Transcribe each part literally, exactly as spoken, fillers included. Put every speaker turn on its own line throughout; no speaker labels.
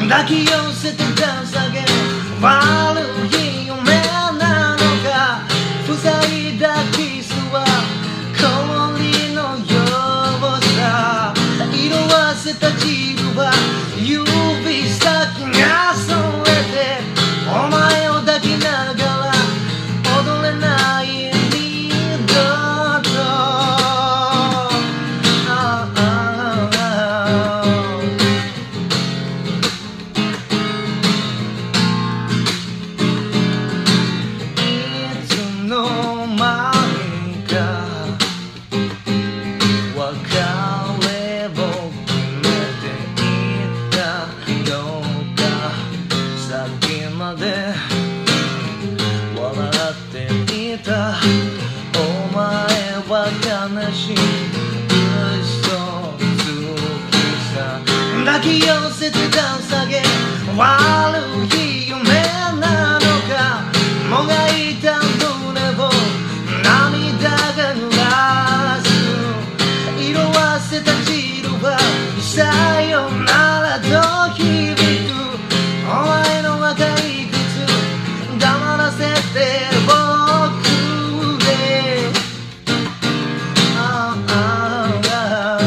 抱き寄せてたさげ悪い夢なのか塞いだキスは氷のようさ色あせた汁は指先がそれてお前を抱きながら踊れない二度といつの間にか別れを決めていったのか先まで笑っていたお前は悲しい嘘つきさ抱き寄せてたさげ悪い夢なのかもがいた胸を涙が濡らす色あせた汁はさよならと響くお前の若い靴黙らせて僕であああ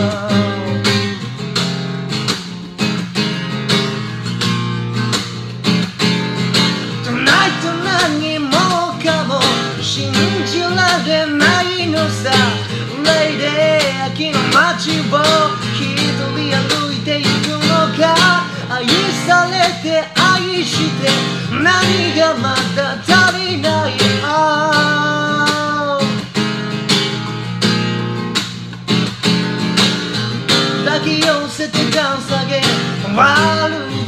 Tonight 何もかも信じられないのさレイデー秋の街を一人歩いていくのか愛されて愛して何がまだ足りない、oh、抱き寄せてかさげ悪い